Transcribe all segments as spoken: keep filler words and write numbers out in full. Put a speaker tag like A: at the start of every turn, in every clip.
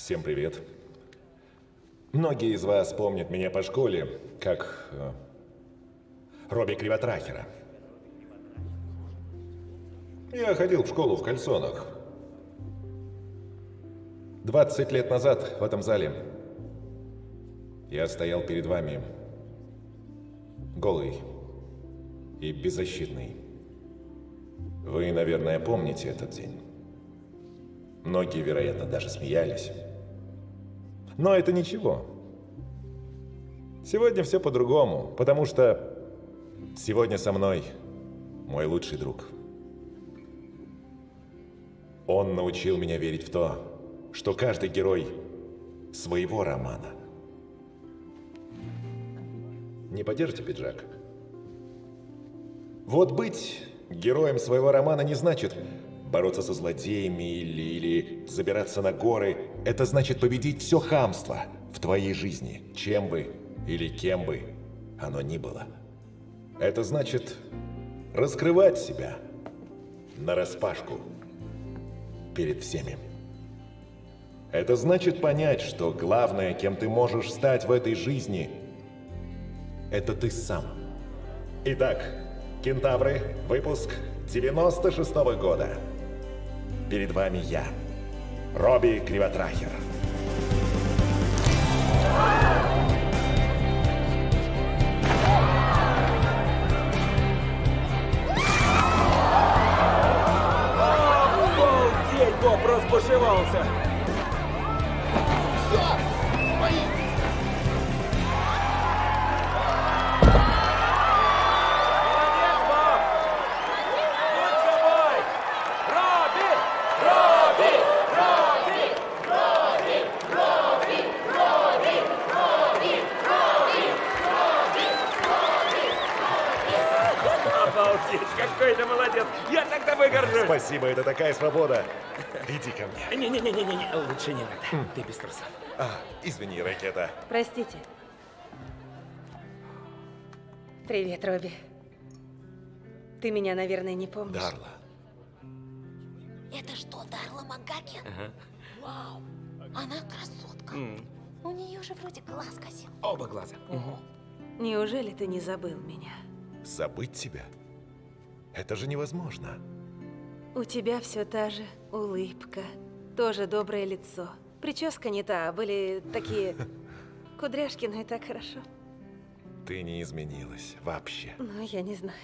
A: Всем привет. Многие из вас помнят меня по школе как э, Робби Кривотрахера. Я ходил в школу в кальсонах. двадцать лет назад в этом зале я стоял перед вами голый и беззащитный. Вы, наверное, помните этот день. Многие, вероятно, даже смеялись. Но это ничего. Сегодня все по-другому, потому что сегодня со мной мой лучший друг. Он научил меня верить в то, что каждый герой своего романа. Не подержите пиджак? Вот быть героем своего романа не значит бороться со злодеями или, или забираться на горы. Это значит победить все хамство в твоей жизни, чем бы или кем бы оно ни было. Это значит раскрывать себя нараспашку перед всеми. Это значит понять, что главное, кем ты можешь стать в этой жизни, это ты сам. Итак, Кентавры, выпуск девяносто шестого года. Перед вами я, Робби Кривотрахер.
B: Обалдеть, Боб разбушевался!
C: Все! Мои!
B: Молодец, Боб! Будь собой! Робби! Робби! Робби!
C: Робби! Робби! Робби! Робби! Робби! Робби!
B: Обалдеть, какой ты молодец! Я так тобой горжусь!
A: Спасибо, это такая свобода. Иди ко мне.
B: Не-не-не-не-не, лучше не надо. Ты без трусов.
A: А, извини, ракета.
D: Простите. Привет, Робби. Ты меня, наверное, не помнишь.
A: Дарла.
C: Это что, Дарла Макгакен? Вау! Она красотка. У нее же вроде глаз косил.
B: Оба глаза.
D: Неужели ты не забыл меня?
A: Забыть тебя? Это же невозможно.
D: У тебя все та же улыбка, тоже доброе лицо. Прическа не та, были такие кудряшки, но и так хорошо.
A: Ты не изменилась вообще.
D: Ну, я не знаю.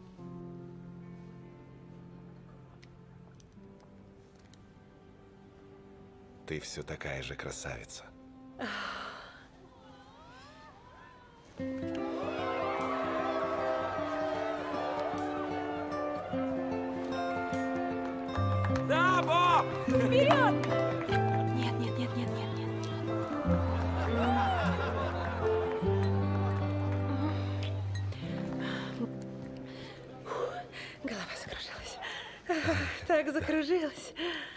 A: Ты все такая же красавица.
B: Да, Боб!
D: Вперед! Нет, нет, нет, нет, нет, нет. Голова закружилась. Так закружилась.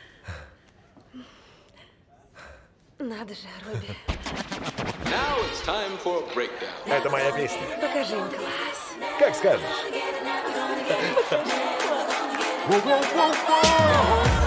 D: Надо же, Робби.
E: Now it's time for breakdown.
A: Это моя песня.
D: Покажи им класс.
A: Как скажешь.